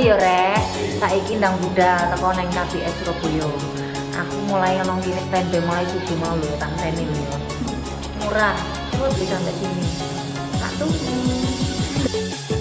ya rek, saiki ndang budal teko nang KBS Surabaya. Aku mulai nang kene standby mulai subuh mau lho, tak seni lho. Murah, coba beli sampai sini. Tak tunggu.